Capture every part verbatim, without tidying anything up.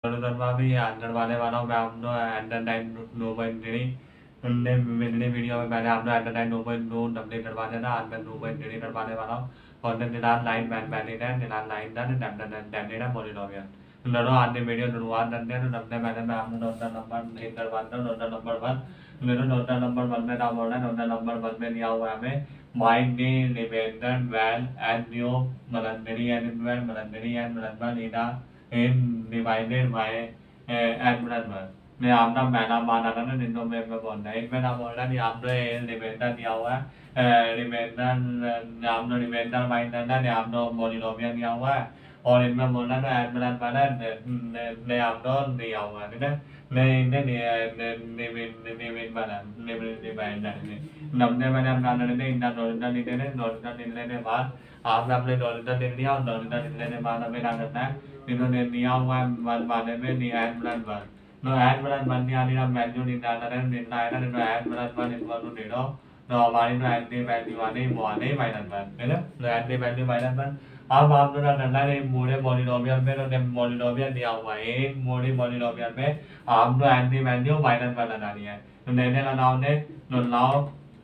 भी डरवाने वाला हूँ मैं आपको एंटरटाइन नोबल ने मेरी वीडियो में मैंने आपको एंटरटाइन नोबल नो डबले डरवा देना आज मैं नोबल नहीं डरवाने वाला हूँ और ने निलान लाइन बैन बैन है निलान लाइन दा ने डैम डैम डैम बोली लो गया लड़ो आज ने वीडियो डरवा देते हैं तो डबले मैंने मैं आपको नोटा नंबर नहीं डरवाता नोटा नंबर वन मेरे नोटा नंबर वन में नाम बोल रहा है नोटा नंबर वन में लिया हुआ है हमें माइंड ने रिवेंडर वेल एंड न्यू मलंदरी एंड वेल मलंदरी एंड मलंदर ईना in divided by एनवरनमेंट मैं आपका मैना माना था ना जिनको मैं मैं बोल रहा है एक मैंने बोल रहा है आपने रिवेंडर दिया हुआ है रिवेंडर आपने रिवेंडर माइंडर ने आपने मोनिलोमिया दिया हुआ है और इनमें बोलना ना एनवरनमेंट वाला ने ने आपने दिया हुआ है ना ने इन्हें ने ने ने ने बना ने ने बाइंडर ने नब्बे मैंने अपना ने इनका नॉलेज नहीं देने नॉलेज नहीं लेने बाद आपने अपने नॉलेज ले लिया और नॉलेज नहीं लेने बाद हमें क्या करना है इन्होंने निया हुआ वन वाले में नि n blood one no n blood one नहीं आनी ना वैल्यू नहीं डालना है निना है ना no n blood one equal to zero no हमारी नो एंटी वैल्यू आने वो आने माइनस वन है ना no anti value minus one अब आप लोग करना है मोड़े पॉलिनोमियल में नो पॉलिनोमियल दिया हुआ है एक मोड़े पॉलिनोमियल में आप no anti value minus one लगानी है तो लेने का नाम ने no now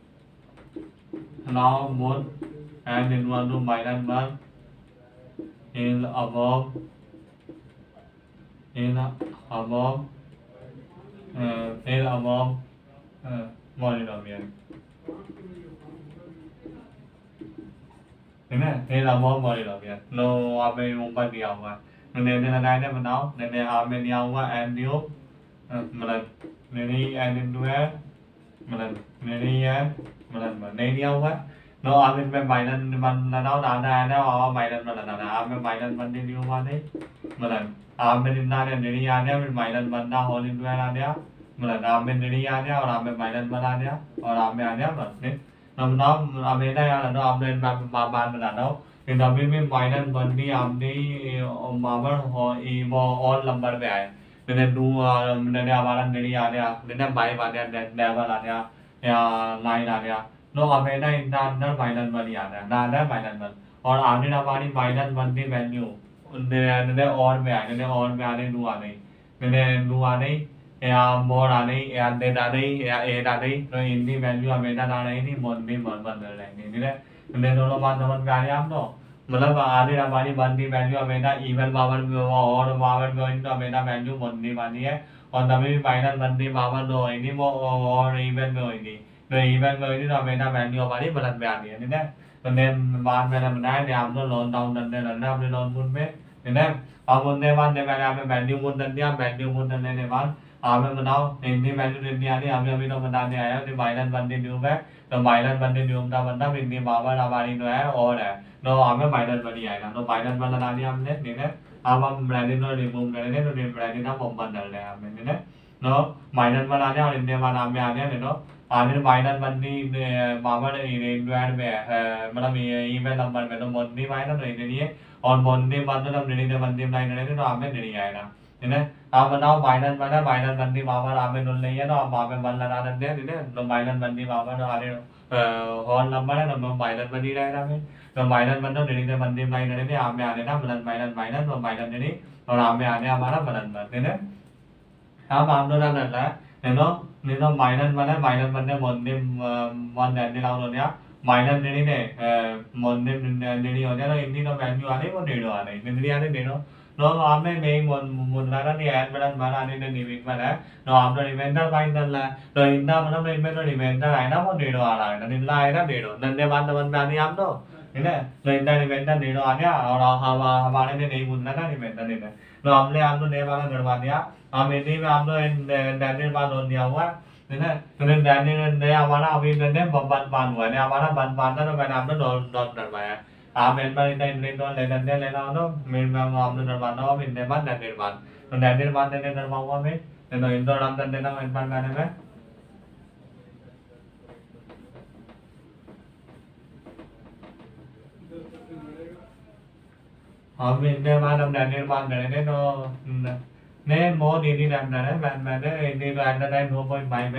now mode and equal to minus one in above in above uh, in above uh, polynomial ठीक है in above polynomial नो आपने ऊपर दिया हुआ है ने ने लगाए ने बनाओ ने ने आपने दिया हुआ n न्यू मतलब नहीं n into n मतलब नहीं है मतलब नहीं दिया हुआ है नो आप इनमें माइनस वन लगाओ डालना है ना और माइनस वन लगाना आप में माइनस वन नहीं दिया हुआ नहीं मतलब आप में जितना ने नहीं आ गया फिर माइनस वन ना होल इंटू एन आ गया मतलब आप में नहीं आ गया और आप में माइनस वन आ गया और आप में आ गया बस नहीं अब ना अब ये ना यार ना आपने मान बनाना हो इन अभी में माइनस वन भी आपने मावर हो वो और नंबर पे आए मैंने दो मैंने हमारा नहीं आ गया मैंने बाई आ गया लेवल आ गया या लाइन आ गया नो हमें ना इनका अंदर माइनस वन ही आता है ना आता है माइनस वन और आगे हमारी माइनस वन की वैल्यू ने और में आने ने और में आने नू आ गई ने नू आ गई या मोर आ गई या डेट आ गई या एट आ गई तो इनकी वैल्यू हमेशा आ रही थी मोर भी मोर बदल रहेंगे ठीक है ने दोनों बात समझ में आ रही आप तो मतलब आगे हमारी वन की वैल्यू हमेशा इवन पावर में और पावर में तो हमेशा वैल्यू बनने वाली है और तभी भी माइनस वन की पावर दो होगी वो और इवन में होगी तो इवन में होगी तो हमेशा वैल्यू हमारी बदल में आनी है ठीक है तो ने बाद मैंने बनाया ने आप तो लोन डाउन करने लगना अपने लोन मूड में ठीक है अब उसके बाद ने मैंने आपने वैल्यू मूड कर दिया वैल्यू मूड करने के बाद आपने बताओ इतनी वैल्यू इतनी आ रही अभी अभी तो बताने आया तो माइनस वन की न्यूम है तो माइनस वन की न्यूम का मतलब इतनी पावर हमारी जो है और है तो हमें माइनस वन ही आएगा तो माइनस वन लगा दिया हमने ठीक है अब हम ब्रैकेट को रिमूव करेंगे तो ब्रैकेट हम ओपन कर रहे हैं हमें ठीक है तो माइनस वन आ गया और इतने बाद हमें आ गया देखो आगे माइनस वन की पावर इंटू में मतलब ईमेल नंबर में तो वन भी माइनस तो इतनी है और वन भी बाद में हम नहीं थे वन भी अप्लाई करेंगे तो हमें नहीं आएगा ठीक है आप बताओ माइनस वन है माइनस वन की पावर हमें नुल नहीं है तो आप वहाँ पे वन लगा देते हैं ठीक है तो माइनस वन की पावर आगे होल नंबर है तो माइनस वन ही रहेगा फिर तो माइनस वन तो नहीं थे वन भी अप्लाई करेंगे आप में आने ना प्लस माइनस माइनस और माइनस नहीं और आप में आने हमारा प्लस वन ठीक है अब हम लोग क्या करना है देखो देखो माइनस वन है माइनस वन ने मोदी वन रहने लाउन हो गया माइनस नहीं ने मोदी नहीं हो गया तो इतनी तो वैल्यू आ रही वो डेढ़ो आ रही निंदरी आ रही डेढ़ो तो आपने नहीं मुद्रा नहीं एड बटन मारा नहीं ने निविक में है तो आप तो रिमाइंडर फाइंड कर रहा है तो इतना मतलब इनमें तो रिमाइंडर आए ना वो डेढ़ो आ रहा है तो निंदा आएगा डेढ़ो धन्य बाद समझ में आनी आप तो ठीक है तो इतना रिमाइंडर डेढ़ो आ गया और हमारे ने नहीं मुद्रा ना रिमाइंडर नहीं तो हमने आप तो नए वाला करवा दिया हम इन्हीं में हम लोग डैनियल बाल हो दिया हुआ है ठीक है तो डैनियल ने हमारा अभी ने बन बान हुआ है हमारा बन बान था तो मैंने आपने डॉट करवाया आप इन बार इतना इंग्लिश डॉट ले लेने लेना हो तो मेरे में आपने करवाना हो इनके बाद डैनियल बाल तो डैनियल बाल देने करवाऊंगा मैं तो इंदौर नाम कर देना इस बार गाने में हम इनके बाद हम डैनियल बाल करेंगे तो ने मोर इनी टाइम ना है मैं मैंने इनी तो एट द टाइम दो पॉइंट फाइव है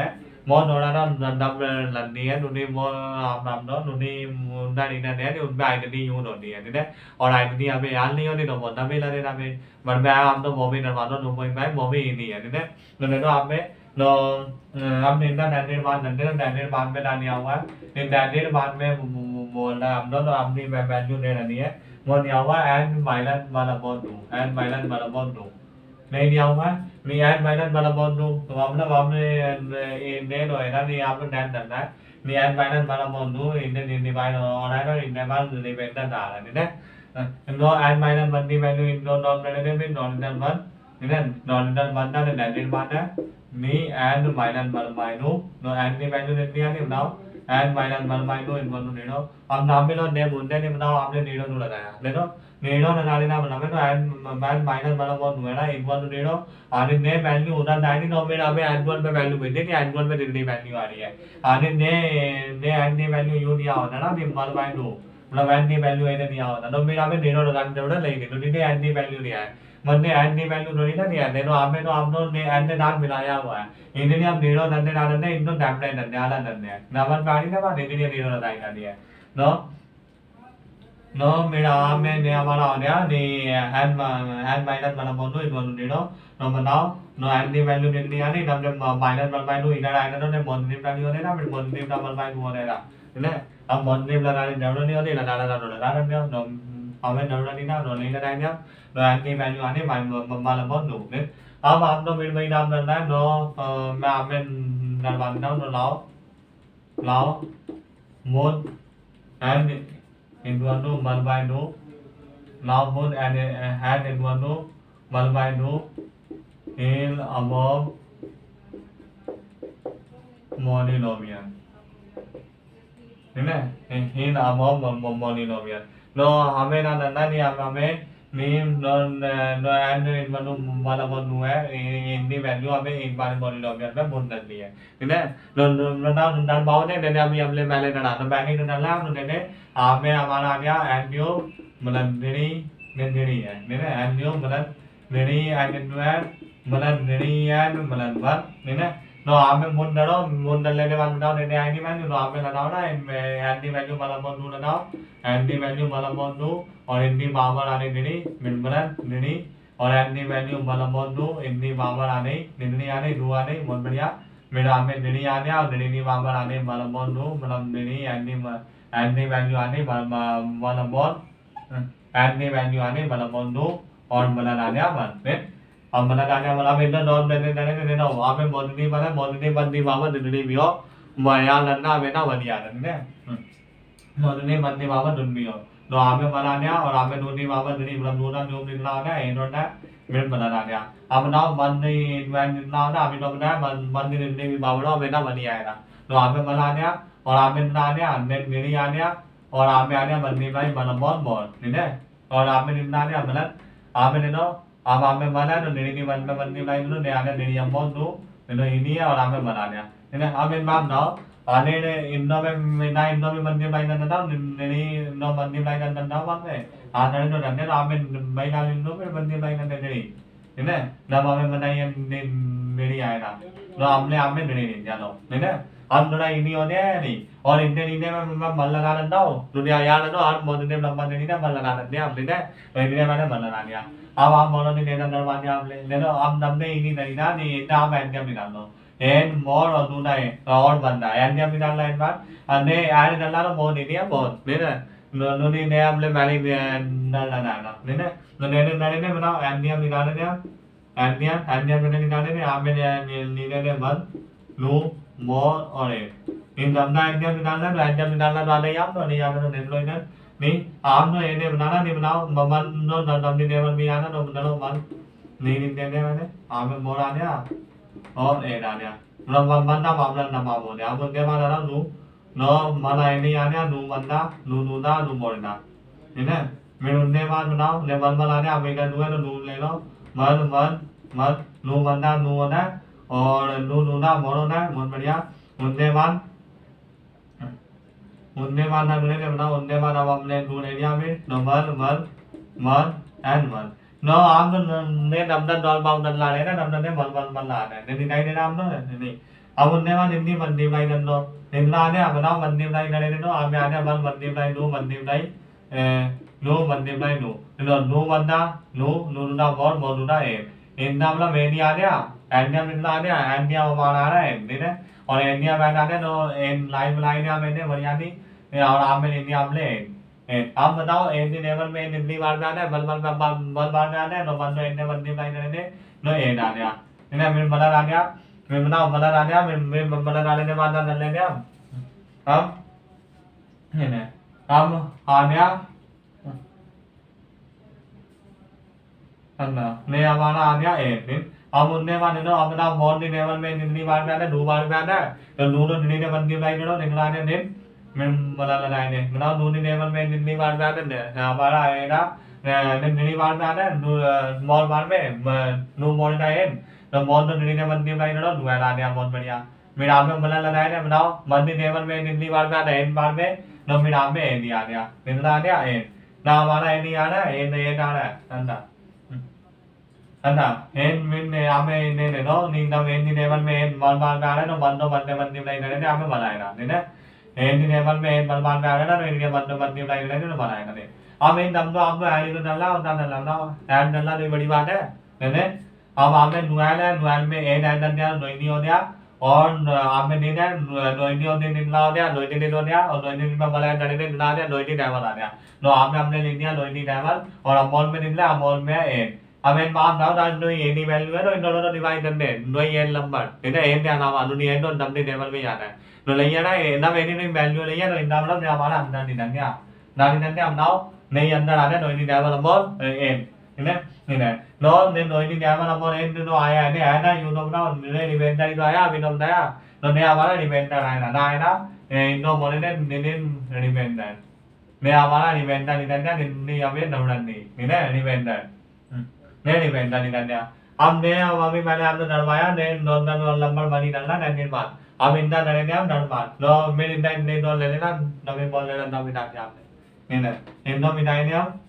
มอนora đó đâm lần đi nó đi mo làm đó nó đi ra đi nè thì bài nó đi vô rồi đi đấy ở đây nó đi à về ăn đi đi đâu mà đâm về là đi đâm về mà về ăn đó bỏ về nó vào đó nó mới mấy bỏ về đi đấy nó nó ăn về nó ăn nên ta đàn nên bán nên đàn nên bán về đàn nhiều quá nên đàn nên bán về một làm đó nó ăn đi về về luôn đây là đi một nhiều quá ăn vài lần mà là bon đủ ăn vài lần mà là bon đủ này nhiều quá ni ăn vài lần mà là bon đủ tụi nó bấm này để rồi nó đi ăn đàn đàn đấy ni ăn vài lần mà là bon đủ thì nên đi vài nó đấy nó đi bán đi về đàn đà là đấy nó ăn vài lần mình đi về luôn nó nó đây đây bên nó đàn vẫn nên nó đàn vẫn đàn đàn đàn bán đấy ni ăn vài lần mà vài nụ nó ăn đi về luôn đi ăn đi đâu ăn vài lần mà vài nụ in vẫn đi đâu am nam bên nó đem muốn đem đi đâu am lên đi đâu là này lên đó đi đó là đi nào mà làm cái ăn mà ăn vài lần mà là bon người là in vẫn đi đó anh nên bán như udah này đi nó bên nào bên ăn vẫn bên value bên đấy ăn vẫn bên đi value à đi anh nên nên ăn đi value yêu đi ao nó đi mà vài nụ là ăn đi value này đi ao nó bên nào bên đi nó là ăn đâu đó lấy nó đi ăn đi value đi mình này ăn đi value nó đi đó đi ăn nó am nó am nó này ăn nó đang bị lại à vậy ini ni am đi đó nên là nên nó làm lại nên là nên nè nào mình vào đi đó bạn đi đi đi đó lại là đi nó nó mira me ne amara ne ni han ma han mai lan ma mon noi mon ni no no ma no no an ni value ni ni ani nam dem mai lan ma value ina ra no ne mon ni value ne na mon ni na ma value ne ra ne am mon ni la ra ni no ni ni la la la la la la no ame no ra ni na no ni la ra nhá no an ni value ani mai ma ma la mon đủ ne am am no mi mai nam lan na no ma men lan ban no no lao lao mon an into no one by no now moon and hand into no one by no in above mononomial है in above mononomial no हमें ना ना नहीं हमें नीम no no and in one वाला one हुआ है in the value हमें in बार mononomial में मोन कर दिया है ना no no ना ना बाव ने ने अभी हमले मैंने ना ना बैनी ना ना ना ने हमें हमारा क्या एंडियो मतलब निरी निरी है निरे एंडियो मतलब निरी एंडियो मतलब निरी एंड मतलब वन निरे नो हमें मुंडरो मुंडल लेने वाले बताओ निरे एंडी वैल्यू नो हमें लगाओ ना एंडी वैल्यू मतलब मुंडू लगाओ एंडी वैल्यू मतलब मुंडू और इंडी बाबर आने निरी मतलब निरी और एंडी वैल्यू मतलब मुंडू इंडी बाबर आने निरी आने दो आने बहुत बढ़िया मेरा हमें निरी आने और निरी बाबर आने मतलब मुंडू मतलब निरी एंडी and the value आने वाला बॉल and the value आने वाला बॉल दो और वाला आने वाला ने अब वाला आने वाला में तो नॉन देने देने देने ना वहाँ पे मॉडली वाला मॉडली बंदी वाला दिल्ली भी हो माया लन्ना में ना बनिया ने मॉडली बंदी वाला दुनिया हो तो आमे वाला आने और आमे दुनिया वाला दिल्ली मतलब दूसरा जो दिल्ली आने इन्हों ने मेरे वाला आने अब ना बंदी वैन दिल्ली आने अभी तो ना बंदी दिल्ली वाला में ना बनिया है ना तो आमे वाला आने और आमें आने आने निरी आने और आमें आने बंदी भाई मतलब बहुत बहुत निरे और आमें निम्न आने मतलब आमें निनो अब आमें बना तो निरी की बंदी बंदी भाई निनो ने आने निरी हम बहुत दो निनो इन्हीं है और आमें बनाने निरे आमें बाप ना आने ने इन्नो में ना इन्नो में बंदी भाई ना ना निरी इन्नो बंदी भाई ना ना बाप में आने तो रहने तो आमें भाई ना इन्नो में बंदी भाई ना निरी निरे ना आमें बनाई निरी आए ना तो आमने आमें निरी नहीं जानो निरे हम तो ना इन्हीं होने हैं नहीं और इन्हें इन्हें में मन लगा लेना हो दुनिया यार ना और मोदी ने लंबा नहीं ना मन लगा लेते हैं हमने तो इन्हें मैंने मन लगा लिया अब हम मोनो ने लेना दरवाजे हम ले ले लो हम नमने इन्हीं नहीं ना नहीं नाम एंडियम निकाल लो एन मोर और दूना है और बंदा एंडियम निकाल लो इन बात अन्य आए निकाल लो मोर नहीं है बहुत नहीं ना नोनी ने हमले मैंने न लगा ना नहीं ना नोनी ने नोनी ने बनाओ एंडियम निकाले ने एंडियम एंडियम ने निकाले ने आमे ने नीले ने मन नो मोर और इन दमना एंडियम निकालना तो एंडियम निकालना वाले याम तो नहीं याम तो नहीं लोग ना नहीं आम तो इन्हें बनाना नहीं बनाओ मन नो दम नहीं देवन भी आना तो बनाओ मन नहीं नहीं देने वाले आम में मोर आने और ए आने मतलब मन ना मामला ना मामो ने आम उनके बाद ना नू नो मन आए नहीं आने नू मन ना नू नू ना नू मोर ना इन्हें मैं उनके बाद बनाओ ने मन मन आने आम इधर नू है तो नू ले लो मन मन मन नू मन ना नू ना और नू नू ना मोरो ना मन बढ़िया उनके बाद उनके बाद ना मैंने बनाओ उनके बाद अब हमने नू ले लिया में नो मन मन मन एंड मन नो आम तो ने नमदन डॉल बाउ डन ला ले ना नमदन ने मन मन मन ला ने नहीं नहीं ने नाम तो नहीं अब उन्हें वहाँ निम्नी मंदी लाई दंडो निम्ना ने अपना मंदी लाई नरे ने नो आमे आने बल मंदी लाई नो मंदी लाई नो मंदी लाई नो नो नो बंदा नो नो ना बोल बोल ना ए इन नाम ला मेनी आ गया एंडिया मिलना आ गया एंडिया वाला आ रहा है ने और एंडिया में आ गया नो इन लाइव लाइन में मैंने बढ़िया थी और आप में इंडिया में आप बताओ एंडी लेवल में निम्नी बार में आना है बल बल बल बल बार में आना है नो बल नो एंडी मंदी लाई ने नो एंड आ गया इन्हें मिल बना आ गया मैं बनाओ बना आ गया मैं मैं बना डालने के बाद डाल लेंगे हम अब इन्हें अब आ गया अन्ना ने हमारा आ गया एक दिन अब उन्हें वाले नो अब ना मॉर्निंग लेवल में निम्नी बार में आना है दो बार में आना है तो नूनो निम्नी ने मंदी लाई करो निकलाने दिन मैं बना लगाए ने बनाओ नूनी लेवल में निम्नी बार में आना है हमारा आएगा निम्नी बार में आना है मॉल बार में नू मॉल का है तो मॉल तो निम्नी ने मंदी लाई करो दुआ ला दिया बहुत बढ़िया मेरा आप में बना लगाए ने बनाओ मंदी लेवल में निम्नी बार में आना है इन बार में तो मेरा आप में ए नहीं आ गया निकला आ गया ए ना हमारा ए नहीं आ रहा है ए नहीं आ रहा है अंदा अंदा एन मिन ने आमे ने ने नो नी ना एन नी लेवल में एन बार बार में आ रहा है तो बंदो बंदे बंदी लाई ने आमे बनाएगा ने एन नी लेवल में एन बार बार में आ रहा है ना इनके बंदो बंदी लाई ने तो बनाएगा ने अब इन दम तो आपको ऐड को डालना और डालना ना ऐड डालना तो बड़ी बात है ने अब आपने नुआल है नुआल में एन ऐड डाल दिया नोइनी हो गया और आपने नहीं है नोइनी हो नहीं निकला हो गया नोइनी नहीं हो गया और नोइनी में बनाया डाले ने निकला दिया नोइनी लेवल आ गया तो आपने हमने लिख दिया नोइनी लेवल और अमोल में निकला अमोल में एन अब इन बात ना तो नोई एन ही वैल्यू है तो इन दोनों को डिवाइड कर दे नोई एन नंबर ठीक है एन क्या नाम आलू नहीं एन तो नंबर लेवल में जाना है तो नहीं है ना ना एन नहीं वैल्यू नहीं है तो इन नाम मतलब हमारा अंदर नहीं डंगा ना नहीं डंगा हम नाउ नहीं अंदर आ रहा नोई नहीं लेवल अमोल एन ठीक है ठीक है नो ने नोई नहीं लेवल अमोल एन तो आया है नहीं आया ना यू तो ना ने इवेंटर तो आया अभी तो आया तो ने हमारा इवेंटर आया ना ना आया ना इन तो बोले ने ने इवेंटर ने हमारा इवेंटर नहीं डंगा नहीं अभी नवरन नहीं ठीक है इवेंटर ने इवेंटर नहीं डंगा अब ने अब अभी मैंने आपको डरवाया ने नॉर्मल नंबर मनी डालना नाइन बात अब इंदा डरे ने हम डर बात लो मेरे इंदा ने डॉल ले लेना नवी बॉल ले लेना बिना के आपने ने इंदो मिटाई ने हम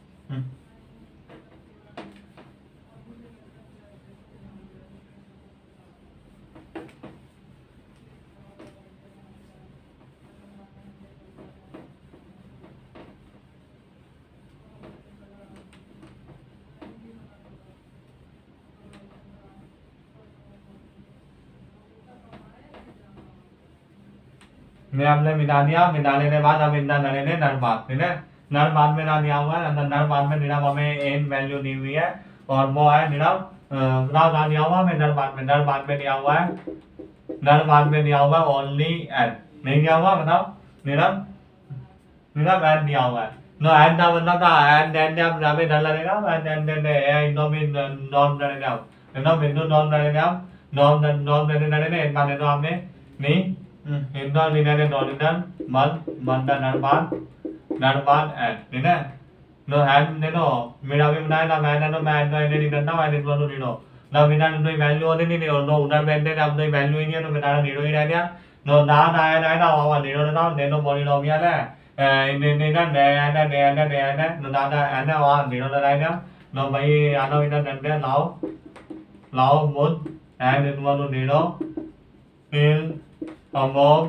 ने हमने मिला दिया मिलाने के बाद अब इंदा डरे ने नर बात ठीक है नर बात में ना दिया हुआ है अंदर नर बात में निराम हमें एन वैल्यू दी हुई है और वो है निराम ना ना दिया हुआ है नर बात में नर बात में दिया हुआ है नर बात में दिया हुआ है ओनली एन नहीं दिया हुआ बताओ निराम निराम एन दिया हुआ है नो एन ना मतलब का एन एन आप जामे डर लगेगा n n n A no भी नॉन डरेगा नो बिंदु नॉन डरेगा नॉन नॉन डरेगा एन माने तो आपने नहीं इंदो निने नॉनिनल मन मंदा नरमान नरमान एंड निने नो एंड ने नो मेरा भी बनाया ना मैं ना मैं नो एंड निकलना मैं निकल नो निनो ना बिना नो वैल्यू होने नहीं नो नो उधर बैठने ना अपने वैल्यू ही नहीं है तो मेरा निनो ही रह गया नो ना ना है ना ना वावा निनो ना ने नो मोनी नो बिया ना इन इन ना ने ना ने ना ने ना नो ना ना है ना वाह निनो ना रह गया नो भाई आनो इधर डंडे लाओ लाओ मुद एंड इन वालों निनो फिर among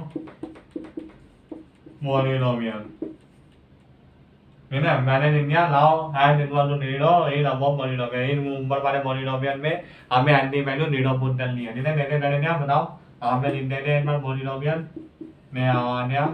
mononomial है मैंने निम्या लाओ एंड इनवॉल्व टू नीडो इन अबव मोनोमियल इन ऊपर वाले मोनोमियल में हमें एंटी वैल्यू नीडो पुट करनी है निने नेने नेने क्या बताओ हमें निम्ने ने इन मोनोमियल में आने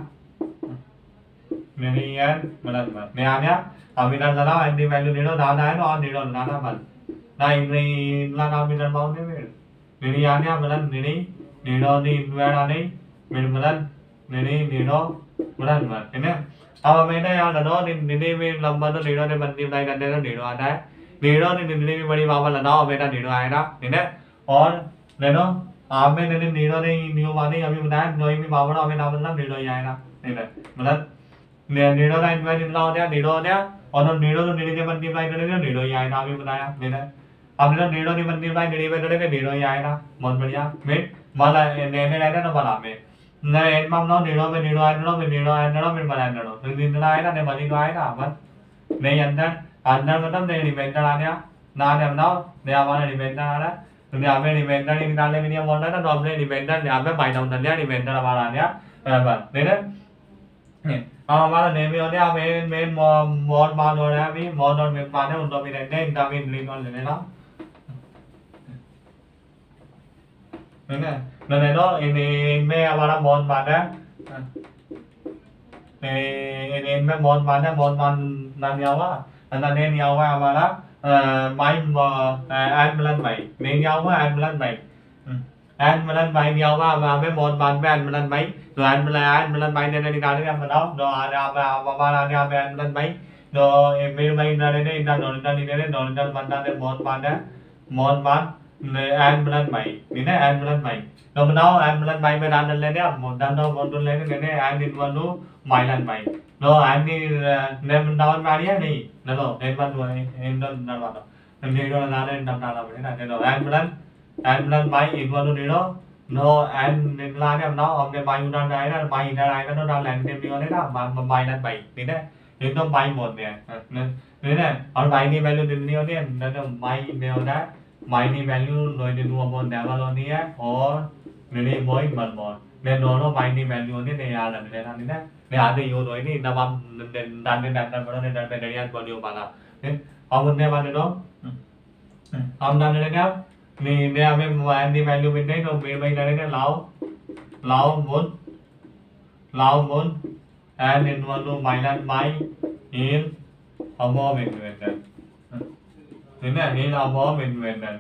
नहीं है मतलब में आने अब इधर चला एंटी वैल्यू नीडो दादा है ना और नीडो दादा बल ना इन इन ला ना इधर बाउंड में नहीं आने मतलब नहीं नीडो नहीं इनवर्ड आने मेरे मतलब नहीं नीडो मतलब मत है ना अब मैंने यार ना निने में लंबा तो नीडो ने बंदी बनाई करते तो नीडो आता है नीडो ने निने में बड़ी बाबा लगाओ बेटा नीडो आएगा ठीक है और लेनो आप में निने नीडो ने न्यू वाली अभी बताया नोई में बाबा हमें नाम मतलब नीडो ही आएगा ठीक है मतलब नीडो का इन्वेंट निकला हो गया नीडो हो गया और तो नीडो तो निने के बंदी बनाई करते तो नीडो ही आएगा अभी बताया ठीक है अब तो नीडो नहीं बंदी बनाई निने में करेंगे नीडो ही आएगा बहुत बढ़िया मिट माला नेने रहना ना माला में ना एन माम ना नीडो में नीडो आए नीडो में नीडो आए नीडो में बना नीडो तो नीडो आए ना ने बनी तो आए ना बस नहीं अंदर अंदर मतलब नहीं रिवेंटर आ गया ना ने बनाओ ने हमारा रिवेंटर आ रहा दुनिया में इन्वेंटर निकालने में नहीं बोल रहा था तो हमने इन्वेंटर यहाँ पे बाई डाउन कर लिया इन्वेंटर हमारा आ गया बस नहीं ना अब हमारा नेम होने अब मेन मेन मोड मान हो रहा है अभी मोड और मेन मान है उनको भी रहते हैं इनका भी लिंक और ले लेना ठीक है मैंने तो इन इनमें हमारा मोड मान है इन इनमें मोड मान है मोड मान नाम क्या हुआ अंदर नेम क्या हुआ हमारा माई एड मिलन भाई नेम क्या हुआ एड मिलन भाई एड मिलन भाई क्या हुआ हमें मोड मान में एड मिलन भाई तो एड मिलन एड मिलन भाई ने निकाले हम बताओ तो आने आप हमारा आने आप एड मिलन भाई तो मेरे भाई ना ने इतना नॉर्मल नहीं ने नॉर्मल बंदा ने मोड मान है मोड मान एड मिलन भाई नहीं ना एड मिलन भाई तो बताओ एड मिलन भाई में डाल लेने अब डाल दो मोड लेने लेने एड इन वन माइलन भाई तो एड ni नेम डाउन मारिया नहीं ना तो एड वन इन डाउन डाल दो नहीं तो ना ने डाल डाल पड़ेगा ना तो एड मिलन एड मिलन भाई इन वन नीरो no and nên là em nó ông nên bay udah này là bay ra này nó đang làm thêm điều đấy là mà mà bay lên bay thì đấy thì nó bay một nè nên thế này ông bay đi value đến điều đấy nó nó bay điều đó bay đi value rồi đi mua một đảo vào đi á or nên đi mới mình một nên nó nó bay đi value đấy này là nên là đấy này à thì yêu rồi đi nó bấm nên đang nên đang đang có nên đang đang đang vào điều mà là nên ông bên đây bạn đó ông đang đây đâuนี่เนี่ยไม่มาอันนี้ value เป็นได้เราเป็นไปได้เนี่ยเราเราหมุนเราหมุน and in one to minus my in เอาโมเป็นเวนกันนี่เนี่ยนี่เอาโมเป็นเวนกัน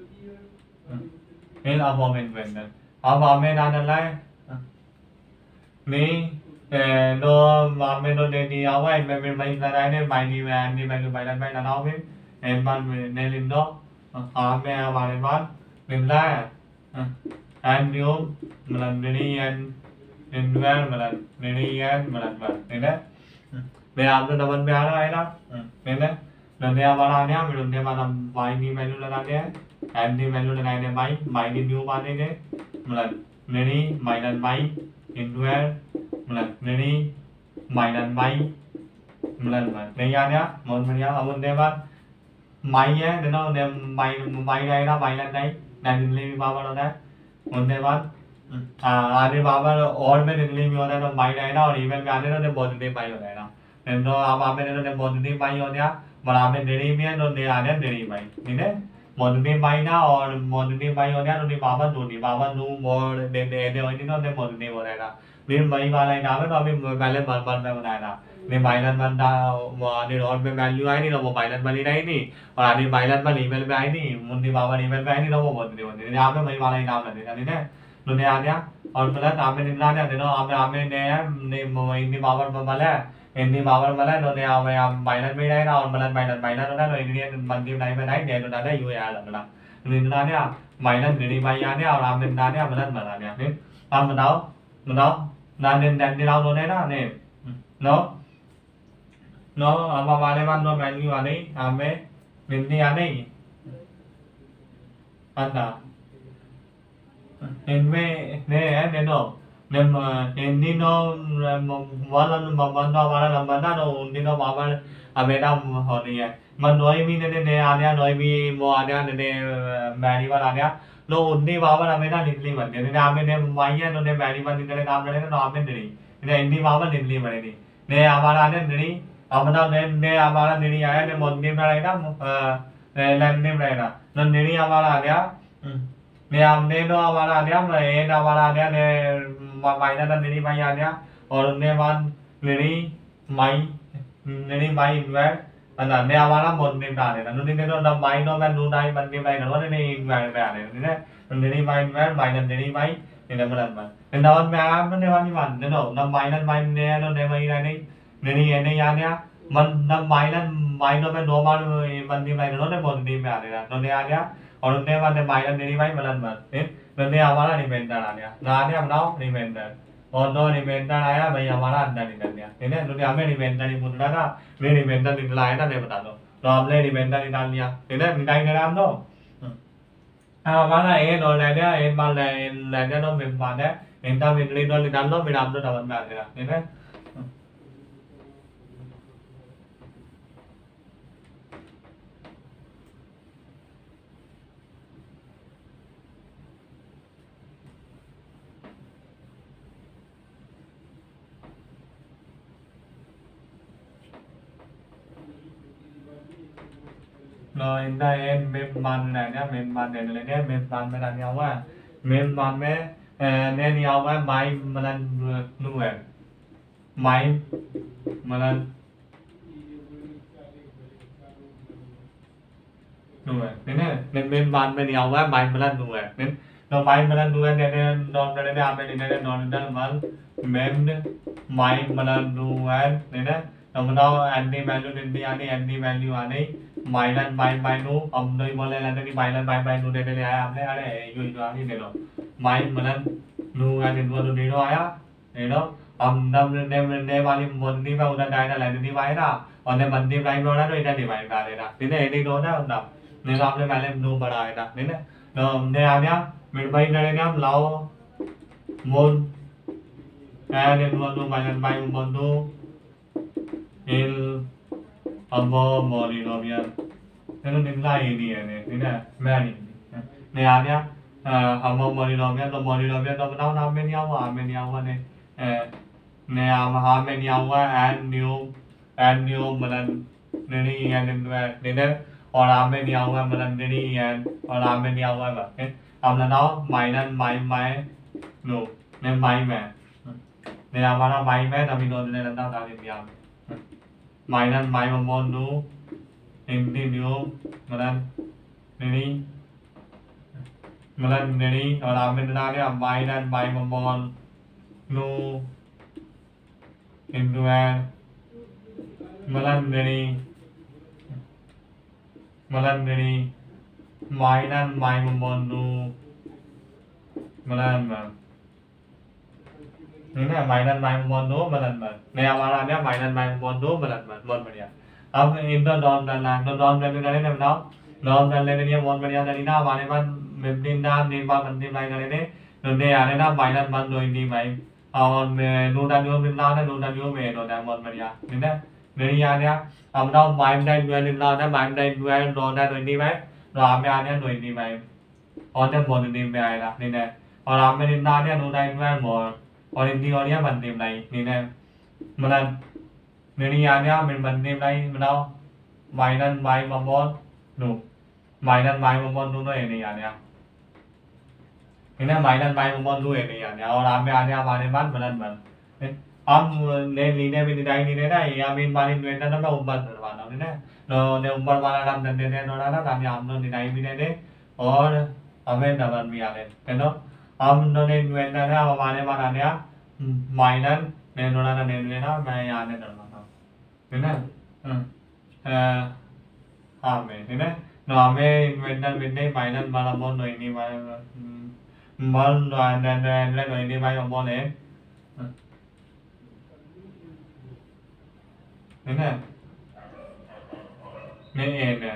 นี่เอาโมเป็นเวนกันเอามาไม่ได้นั่นเลยนี่เออโดมาไม่โดนเดนี่เอาไว้ไม่เป็นไปได้เนี่ยไปนี่แวนนี่ไปดูไปได้ไปแล้วเอาไปเอ็นมันในลินโดà mẹ vào đến mắt đến ra anh nhớ mà lần đi anh đến ra mà lần đi anh mà lần mà đến đấy mẹ làm cho nó vẫn bé đấy đó đến đấy lần này vào là nhá mình lần này vào làm vài đi mày luôn là nhé anh đi mày luôn là này này máy máy đi nhiều bạn đấy đấy mà lần đi mày lần máy đến ra mà lần đi mày lần máy mà lần mà này nhá một mình nhá ở bên đây bạn máy á để nó đem máy máy đây nó máy lên đây này đừng lên vào vào đó muốn đây bạn à à đi vào vào और में đừng lên vào đây nó máy đây nó đi bên bên đây nó đem bồn đi máy ở đây nó nên nó à vào bên nó đem bồn đi máy ở nhá mà làm bên đây đi nó đi à đến đây máyนี่đấy bồn đi máy nó और bồn đi máy ở nhá nó đi vào vào nó đi vào vào nó bồn để để để ở nó đem bồn đi vào đây là bên máy vào đây nào nó bên bên lên bồn bồn vào đây làนี่ใบนั้นมันดาวนี่เราเป็น value ไอ้นี่เราบอกใบนั้นมันนี่ได้นี่เวลานี่ใบนั้นมันนี่เป็นไอ้นี่มันนี่ว่ามันนี่เป็นไอ้นี่เราบอกหมดนี่วันนี้आप मेंไม่ว่าอะไรनामเลยนี่นี่दुनियाเนี่ยऔर मतलब आप में निकलाเนี่ยเนาะआप में आप मेंเนี่ยนี่มันนี่บาวมันมาแล้วเอ็นนี่บาวมันมาแล้วเราเนี่ยเอาไปเอาใบนั้นไม่ได้เรามันใบนั้นใบนั้นเราได้เราเนี่ยมันที่ไหนไม่ได้เนี่ยเราได้อยู่อย่างละนี่นั่นเนี่ยใบนั้นนี่ใบยาเนี่ยเราเป็นนั่นเนี่ยมันนั่นมาแล้วเนี่ยนี่ทำมันเอามันเอานั่นเนี่ยนี่เราโดนได้นะนี่เนาะnó mà mà đây bạn nó mày như này à mẹ mình đi ăn đi ăn à nên mẹ nè nên nó nên mà nên đi nó mà lần mà mà nó mà lần mà nó đi nó mà mà à mẹ đam họ đi mà nói mi nên nè anh ấy nói mi mua anh ấy nè mẹ đi vào anh ấy nó đi vào vào mẹ nó đi đi mà nên anh ấy nè mai nhá nó nè mẹ đi vào đi cái làm cái nó làm bên đi nè đi vào vào đi đi mà đi nè à mà anh ấy đi अब ना ने ने हमारा निर्णय आया ने मोदी में रहेगा ने लैंड में रहेगा ना निर्णय हमारा आ गया ने हमने तो हमारा आ गया ने हमारा आ गया ने माइना ना निर्णय माई आ गया और ने बाद निर्णय माई निर्णय माई इन्वेस्ट ना ने हमारा मोदी में आ गया ना ने तो ना माई नो मैं नू नाई बंदी में ना ने इन्वेस्ट में आ गया ने निर्णय माई इन्वेस्ट माई ना निर्णय माई ने मतलब में ना और मैं आप ने वाली मान ने तो ना माई ना माई ने तो ने माई नहीं नहीं है नहीं यार यार मन न माइनस माइनस में नॉर्मल बंदी में nó ने बंदी में आ रहा nó ने आ गया और ने वाले माइनस नहीं भाई मतलब मत nó ने हमारा रिमाइंडर आ गया ना ने हम नाउ रिमाइंडर और नो रिमाइंडर आया भाई हमारा अंदर निकल गया ठीक है तो हमें रिमाइंडर नहीं पूछना था मैं रिमाइंडर निकला है ना नहीं बता दो तो हमने रिमाइंडर निकाल लिया ठीक है निकाल के नाम दो हमारा ए और ले लिया ए मान ले ले लिया तो मिल मान है इनका मिल ली तो निकाल दो फिर आप तो डबल में आ गया ठीक है no in the end mem man này nhá mem man này này nhá mem man mới làm nhau á mem man mới nên nhau á mai mà làm nuôi mai mà làm nuôi nên nên mem man mới nhau á mai mà làm nuôi nên no mai mà làm nuôi nên nên non nên nên ame nên nên non nên mal mem mai mà làm nuôi nên nên no nó anti value nên đi anh anti value anh ấy mai lần mai mai nu ông đây mà lần này mai lần mai mai nu đây đây ai am đây ai đây yêu yêu anh này đó mai mà lần nu anh nên vừa đi đó á này đó ông năm năm năm vào đi một đi vào đây đây là đi vay đó còn này mình đi vay nó đó đây đây đi vay vào đây đó thế này đi đó đó ông đọc nên làm lên mai lên nu vào đây đó đến đấy rồi đây à nhá mình vay đây nhá lâu môn à nên vừa nu mai lần mai một nu il abo monologia thế nó nên lại đi này thế này mẹ này à nhá abo monologia lo monologia lo nào nào bên nhau à bên nhau này này à mà họ bên nhau à and new and new mà lần này and này này họ làm bên nhau mà lần này and họ làm bên nhau mà vậy ông là nó mày nên mày mày nụ nên mày mẹ này à mà nó mày mẹ là mình nói này là tao tao đi nhau mai nan mai mà mòn nu em đi nhiều mà nan này mà nan này ở làm bên nào đấy mai nan mai mà mòn nu em đua mà nan này mà nan này mai nan mai mà mòn nu mà nan mà ini mainan main mono malan man. Nih awalannya mainan main mono malan man, mon bania. अब inter down डालना तो don डालने डाले ने बनाओ don डालने ने ये mon bania डाली ना वाले मन मेमटीन नाम नीम बा बंदी लाइन डाले ने नोने आने ना mainan man दो इंडी माइन और में नोट डालियो में ना नोट डालियो में नोट डाल mon baniaนี่นะนี่ยาเนี่ยअब ना माइनได้ด้วยนี่นะนะमाइनได้ด้วยโดนได้ด้วยนี่ไหมเราอาไม่อาเนี่ยด้วยนี่ไหมऔरเนี่ยmonนี่ไม่อาละนี่นะऔरอาไม่นี่นะเนี่ยโดนได้ด้วยmon और हिंदी और यह बंदे बनाई नहीं ना मतलब नहीं यार यार मैं बंदे बनाई बनाओ माइनन माइ ममोन नु माइनन माइ ममोन नु नहीं नहीं यार यार नहीं ना माइनन माइ ममोन नु नहीं यार यार और आप में आने आप आने बाद बनन बन हम ने लीने भी नहीं नहीं नहीं ना या मैं मानी नहीं ना मैं उम्र करवाना नहीं ना नो ने उम्र वाला नाम दंडे ने नोड़ा ना नाम याम नो नहीं भी नहीं और हमें डबल भी आने है ना हम नोने नुएना ना हमारे माना ने माइनन ने नोड़ा ना ने लेना मैं यहाँ ने करना था है ना हाँ मैं है ना नो हमें इन्वेंटर बिन्ने माइनन वाला मोन नोई नहीं वाला मोन ने ने ने नोई नहीं वाला मोन है है ना नहीं है ना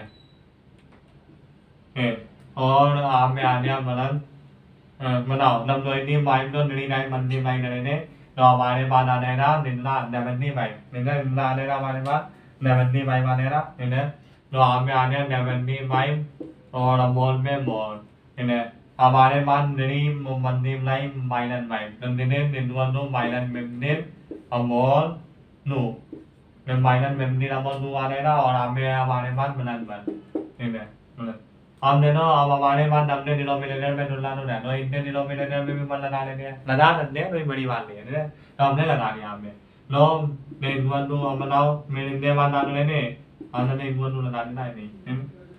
है और आप में आने मतलब mà nào năm người đi máy luôn đi này mình đi máy này này rồi mà đi bà này đó nên là để mình đi máy nên là là đây là mà đi bắt để mình đi máy mà này đó nên là rồi mà anh để mình đi máy rồi là một với một nên là à mà đi mình đi mình đi lấy máy lần máy đừng đi đến đến luôn luôn máy lần mình đến ở một nụ nên máy lần mình đi làm một nụ anh đó rồi làm về mà đi bắt mình lần mình nên là हमने ना अब हमारे पास हमने denominator में तुलना तो है तो इतने डिनोमिनेटर में भी मन लगा लेते हैं लगा सकते हैं कोई बड़ी बात नहीं है तो हमने लगा लिया हमने लो मैं वन टू हम बताओ मेरे इंडिया बात डाल लेने हमने एक वन टू लगा देना है नहीं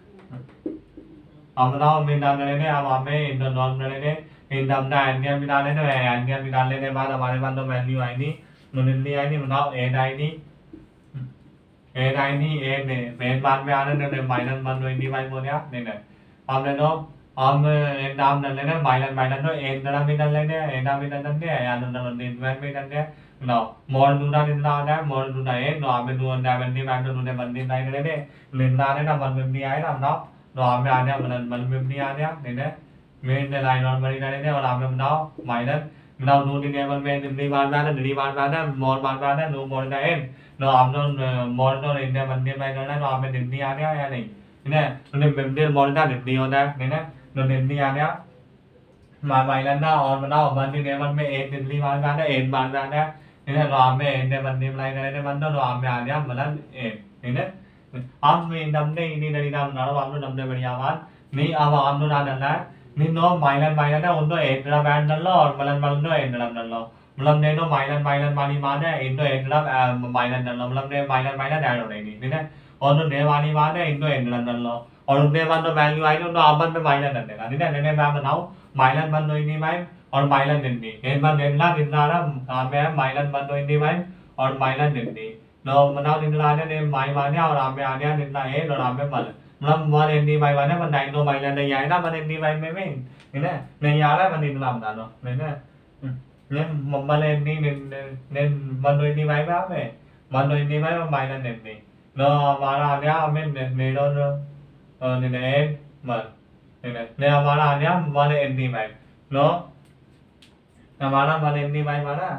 हम बताओ मैं डाल लेने अब हमें इंटर नॉन डाल लेने इंटर हमने इंडिया भी डाल लेने इंडिया भी डाल लेने बाद हमारे पास तो वैल्यू आई नहीं नॉन आई नहीं बताओ एड आई नहीं एड आई नहीं एड ने मेन बात में आने ने माइनस वन तो इंडी वाई बोल यार नहीं नहीं हमने नो हम एक नाम डाल लेने माइनस माइनस नो एक नाम भी डाल लेने एक नाम भी डाल लेने या नो नो दिन में भी डाल लेने नो मोर दूना दिन ना ना मोर दूना है नो हमें दून ना बंदी में तो दूने बंदी नहीं लेने लिंदा ने ना मन में नहीं आए ना नो नो हमें आने मन मन में नहीं आने नहीं ने मेन ने लाइन और मरी डालने और हमें बनाओ माइनस बनाओ दो दिन में में दिन बार बार ना दिन बार बार ना मोर बार बार ना नो मोर ना है नो हम नो मोर नो इंडिया बंदी में ना नो हमें दिन नहीं आने या नहीं này nên mình đi món ra được nhiều đây này nè nó nên đi ăn nhá mà mày lần nào on mà nào mà đi này mình mới ên đến đi bán ra đấy ên bán ra đấy nên là làm mẹ ên để mình đi lại này để mình nó làm mẹ nhá mà nó ên này nè हम में नमने ini dari nam nalo हम लोग नमने बढ़िया बात नहीं अब हम लोग ना डरना नहीं नो माइलन माइलन है उनको एंड्रा बैंड डल लो और मलन मलन नो एंड्रा डल लो मतलब ने नो माइलन माइलन मानी मान है इनको एंड्रा माइलन डल लो मतलब ने माइलन माइलन ऐड हो नहीं नहीं ना और नो ने मानी मान है इनको एंड्रा डल लो और उनने मान नो वैल्यू आई नो आमन में माइलन डल देगा नहीं ना ने मैं बनाऊं माइलन मन नो इन्हीं माइन और माइलन निन्नी इन मन निन्ना निन्ना ना हमें माइलन मन नो इन्हीं माइन और माइलन निन्नी no menau ni nilai ni mai mana orang ambil ania ni nilai orang ambil mal malam mal ni mai mana man nai no mai lan ni ai na man ni mai me me ni na ni ya la man ni lam na no ni na ni mal ni ni ni man no ni mai ba me man no ni mai mai lan ni ni no mara ania men ni no no ni ne mal ni na ni mara ania mal ni mai no na mara mal ni mai mana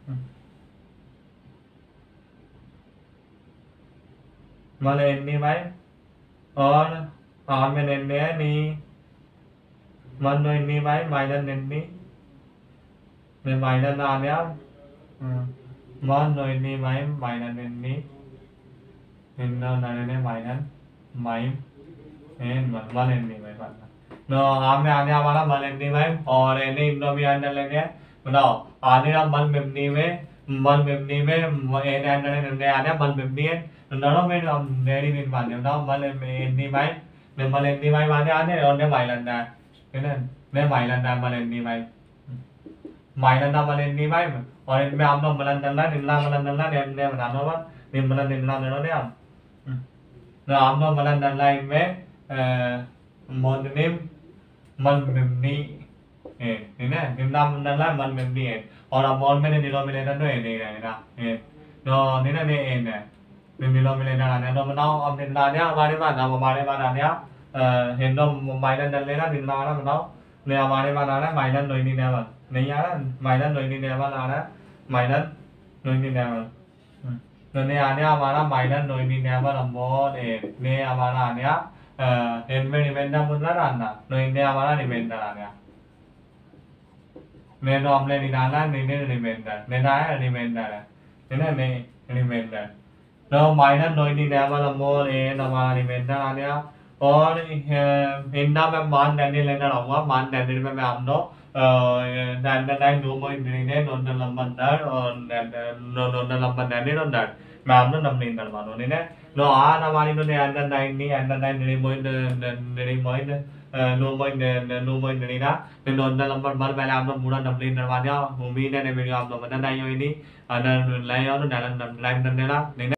माले इन्नी भाई और आम में इन्नी है नी मन no इन्नी भाई माइनस इन्नी ने माइनस ना आने आप मन नो इन्नी भाई माइनस इन्नी इन्ना नारे ने माइनस माइम इन मन मन इन्नी भाई पाना नो आम में आने वाला मन इन्नी भाई और इन्नी इन्नो भी आने लगे बताओ आने ना मन मिमनी में मन मिमनी में इन्हें आने ने आने मन मिमनी है नरो में हम नेरी में माने ना मले में नी भाई ने मले नी भाई माने आने और ने माइलंडा है ना ने माइलंडा मले नी भाई माइलंडा मले नी भाई और इनमें हम लोग मलन डलना निल्ला मलन डलना ने ने बनाना बा ने मलन निल्ला ने ने हम ना हम लोग मलन डलना इनमें मोदनिम मन मिमनी है ना निल्ला मन डलना मन मिमनी है और अब मॉल में ने निलो में लेना तो है नहीं रहेगा है तो नहीं ना ने है ना मिलो मिले ना ने तो बनाओ अब निन्ना ने हमारे पास ना हमारे पास आने इन तो माइनस डल लेना निन्ना ना बनाओ ने हमारे पास आना माइनस नोइनी ने बन नहीं आ रहा माइनस नोइनी ने बन आ रहा माइनस नोइनी ने बन तो ने आने हमारा माइनस नोइनी ने बन हम बहुत ने हमारा आने इनमें रिमाइंडर मुद्रा आना नोइनी हमारा रिमाइंडर आने ने तो हमने निकाला नहीं ने रिमाइंडर ने ना है रिमाइंडर है ने ने रिमाइंडर तो माइनस नोइनी ने वाला मोर ए हमारा रिमाइंडर आ गया और इन्ना में मान देने लेना रहूँगा मान देने में मैं हम लोग नंबर नाइन दो मोई ने नोंदन लंबन दर और नोंदन लंबन देने नोंदन मैं हम लोग नंबर इंदर मानो ने नो आ हमारी नो ने अंदर नाइन नहीं अंदर नाइन ने मोई ने मोई ने नो मोई ने नो मोई ने ना ने नोंदन लंबन मर पहले हम लोग पूरा नंबर इंदर मानो उम्मीद है ने वीडियो हम लोग बना नहीं हुई नहीं अंदर लाइन और नंबर लाइन ने ना